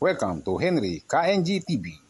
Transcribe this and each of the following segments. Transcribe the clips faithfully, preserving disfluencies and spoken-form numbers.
Welcome to Henry K N G T V.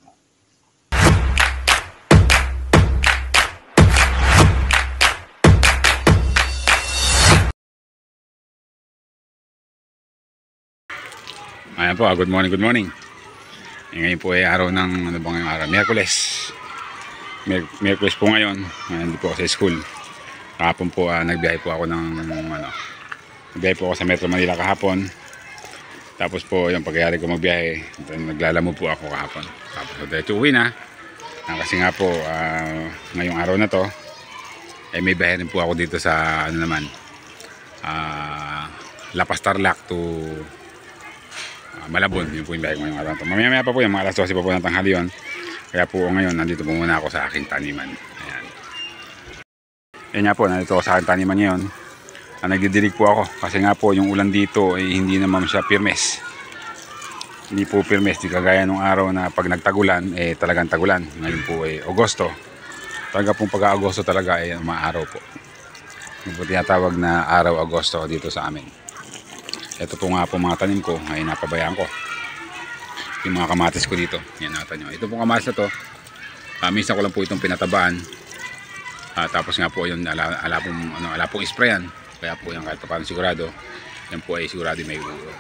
Ayan po, good morning, good morning. E ngayon po ay araw ng, ano ba ngayong araw? Miyerkules. Mer Miyerkules po ngayon. Ngayon po ako sa school. Kahapon po, uh, nagbiyahe po ako ng, ano, nagbiyahe po ako sa Metro Manila kahapon. Tapos po, yung pagyari ko magbiyahe, naglalamove po ako kahapon. Tapos po, dahil uwi na. Uh, kasi nga po, uh, ngayong araw na to, eh, may biyahe rin po ako dito sa, ano naman, uh, La Paz Tarlac to uh, Malabon. Yun po yung biyahe ko ngayong araw na to. Mamaya maya pa po, yung mga alas dose pa po ng tanghali yun. Kaya po ngayon, nandito po muna ako sa aking taniman. Ayan. Yan nga po, nandito ako sa aking taniman ngayon. Ah, nagdidilig po ako kasi nga po yung ulan dito ay eh, hindi naman siya pirmes. Hindi po pirmes, di kagaya nung araw na pag nagtagulan eh talagang tagulan. Ngayon po ay eh, Agosto. Talaga pong pag-Agosto talaga ay eh, maaraw po. Yung po tinatawag na araw Agosto dito sa amin. Ito po nga po mga tanim ko ay napabayaan ko. Yung mga kamatis ko dito. Yan natin nyo. Ito pong kamatis na to. Uh, minsan ko lang po itong pinatabaan. Uh, tapos nga po yun ala, ala, pong, ano, ala pong sprayan. Kaya po yan kahit paano sigurado, yan po ay sigurado may ulo.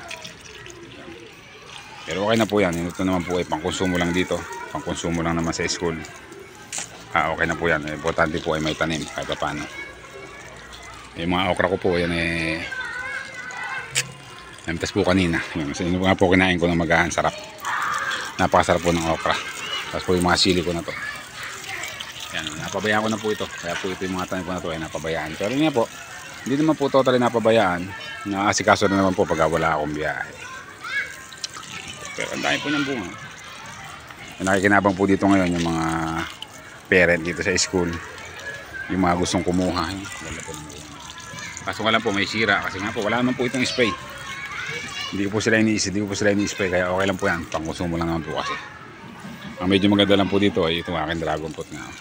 Pero okay na po yan. Ito naman po ay pangkonsumo lang dito. Pangkonsumo lang naman sa school. Ah, okay na po yan. Importante po ay may tanim kahit paano. Yung mga okra ko po, yan eh namitas po kanina. Yun, so, yun nga po kinain ko ng magahan. Sarap. Napakasarap po ng okra. Tapos po yung mga sili ko na to. Yan, napabayaan ko na po ito. Kaya po ito yung mga tanim ko na to ay napabayaan. Pero yun nga po, hindi naman po totally napabayaan. Naasikaso na naman po pag wala akong biyahe. Pero ang dami po ng bunga. Nakikinabang po dito ngayon yung mga parent dito sa school. Yung mga gustong kumuha. Kaso nga lang po may sira. Kasi nga po wala naman po itong spray. Hindi ko po sila iniisip. Hindi ko po sila inispray. Kaya okay lang po yan. Pangkonsumo lang naman po kasi. Ang medyo maganda lang po dito ay itong aking dragon fruit nga.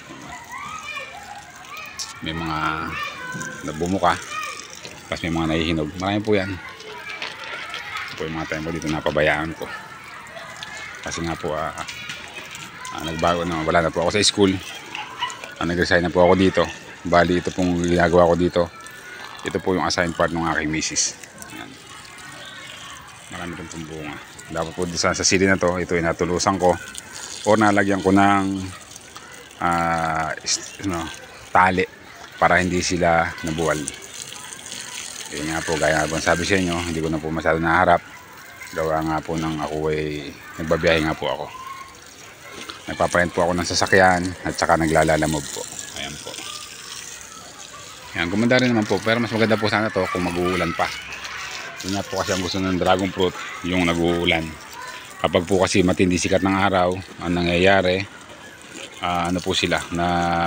May mga nabumuka. Tapos may mga nahihinog. Marami po yan. Ito po yung mga tayo po dito napabayaan ko. Kasi nga po uh, uh, nagbago na. Wala na po ako sa school. Uh, nag-resign na po ako dito. Bali ito pong ginagawa ko dito. Ito po yung assigned part ng aking misis. Ayan. Marami rin pong bunga. Dapat po sa, sa city na to. Ito yung natulusan ko. O nalagyan ko ng uh, no, tali. Para hindi sila nabuwal. Yun nga po, gaya nga po sabi sa inyo, hindi ko na po masyado naharap. Gawa nga po ng ako ay nagbabiyahe nga po ako. Nagpaparent po ako ng sasakyan at saka naglalalamove po. Ayan po. Ayan, gumanda rin naman po. Pero mas maganda po sana to kung mag-uulan pa. Yun nga po kasi ang gusto ng dragon fruit, yung nag-uulan. Kapag po kasi matindi sikat ng araw, ang nangyayari, uh, ano po sila, na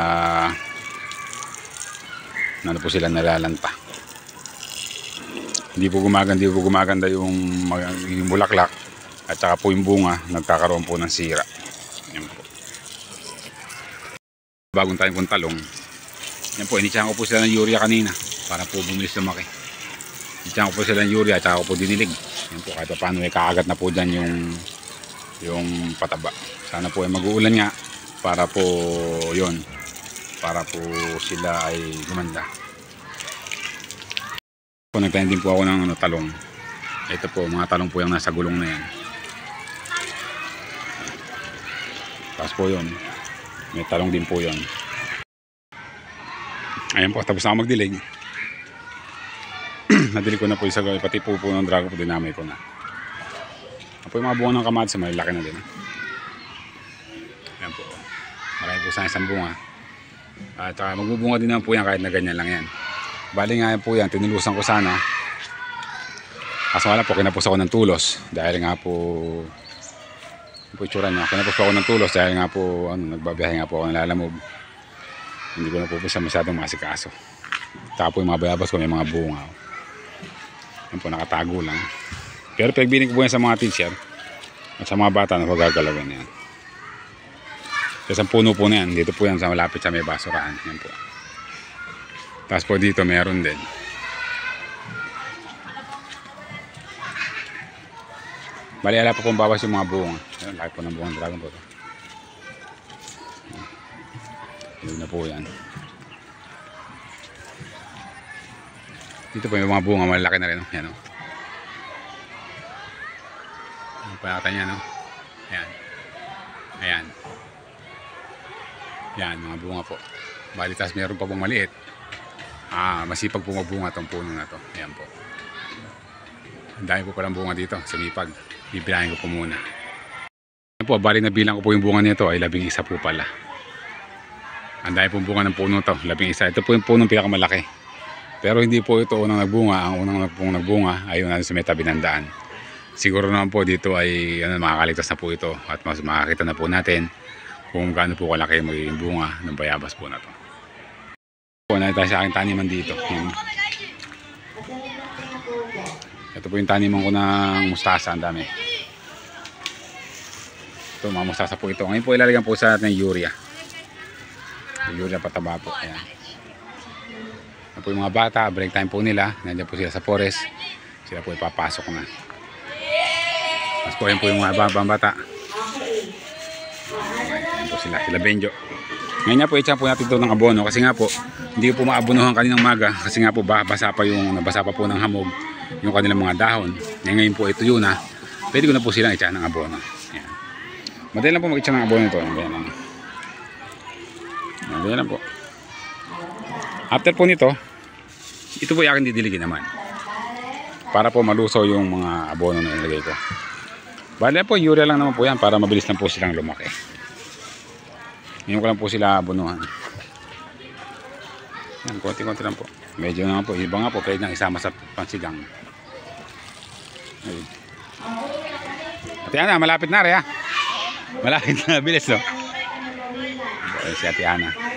ano po sila nalalanta. Hindi po gumaganda, hindi po gumaganda yung, yung bulaklak at saka po yung bunga, nagkakaroon po ng sira. Yan po. Bagong tayong pong talong. Yan po, initsahan ko po sila ng urea kanina para po bumilis lumaki. Initsahan ko po sila ng urea at saka ko po dinilig. Yan po, kahit paano ay kakagat na po dyan yung, yung pataba. Sana po ay mag-uulan nga para po yun. Para po sila ay gumanda. Po, nagtanim din po ako ng ano, talong. Ito po, mga talong po yung nasa gulong na yan. Tapos po yun. May talong din po yun. Ayan po, tapos na ako magdilig. Nadilig ko na po yung sagay. Pati po po ng dragon po, dinamay ko na. Po yung mga bunga ng kamatis, malaki na din. Ayan po. Marami po sa isang bunga. At uh, magbubunga din naman po yan kahit na ganyan lang yan. Bali nga po yan, tinulusan ko sana. Kaso nga lang po, kinapos ako ng tulos. Dahil nga po, po itsura niya. Kinapos ako ng tulos dahil nga po, ano, nagbabiyahe nga po ako nalalamove. Hindi ko na po po siya masyadong masikaso. Taka po yung mga bayabas ko, may mga bunga. Yan po, nakatago lang. Pero pagbinig ko po yan sa mga teacher at sa mga bata na pagagalawin yan. Kasi ang puno po na yan, dito po yan sa malapit sa may basurahan. Yan po. Tapos po dito meron din. Bali, ala pa pong bawas yung mga bunga. Ayun, laki po ng bunga ng dragon fruit. Ayun na po yan. Dito po yung mga bunga, malaki na rin. No? Yan o. Ano pa natin yan, no? Ayan. Ayan. Yan, mga bunga po. Bali, tas meron pa pong maliit. Ah, masipag po magbunga itong puno na to. Ayan po. Ang dami po palang bunga dito, sumipag. Bibilangin ko po muna. Ayan po, bali na bilang ko po yung bunga nito ay labing isa po pala. Ang dami pong bunga ng puno to, labing isa. Ito po yung punong pinakamalaki. Pero hindi po ito unang nagbunga. Ang unang pong nagbunga ay yung nasa may tabi ng daan. Siguro naman po dito ay ano, makakaligtas na po ito at mas makakita na po natin kung gaano po kalaki magiging bunga ng bayabas po na to. Po, nakita sa aking taniman dito. Yan. Ito po yung taniman ko ng mustasa, ang dami. Ito, mga mustasa po ito. Ngayon po ilalagyan po sa natin ng urea. Yung urea pataba po. Ayan. Ito po yung mga bata, break time po nila. Nandiyan po sila sa forest. Sila po ipapasok na. Tapos po yun po yung mga babang bata. Ayan po sila, sila Benjo. Ngayon nga po, itsa po natin ito ng abono. Kasi nga po, hindi po maabonohan kaninang maga. Kasi nga po, basa pa yung, nabasa pa po ng hamog yung kanilang mga dahon. Ngayon po, ito yun ha. Pwede ko na po silang itsa ng abono. Ayan. Madali lang po mag-itsa ng abono ito. Ayan lang. Ayan lang po. After po nito, ito po yung aking didiligin naman. Para po malusaw yung mga abono na ilagay ko. Bale po, urea lang naman po yan para mabilis lang po silang lumaki. Ngayon ko lang po sila abonuhan. Yan, konti-konti lang po. Medyo naman po, iba nga po, pwede nang isama sa pansigang. Ayun. Ate Ana, malapit na rin ha. Malapit na, bilis no. Ayun si Ate Ana.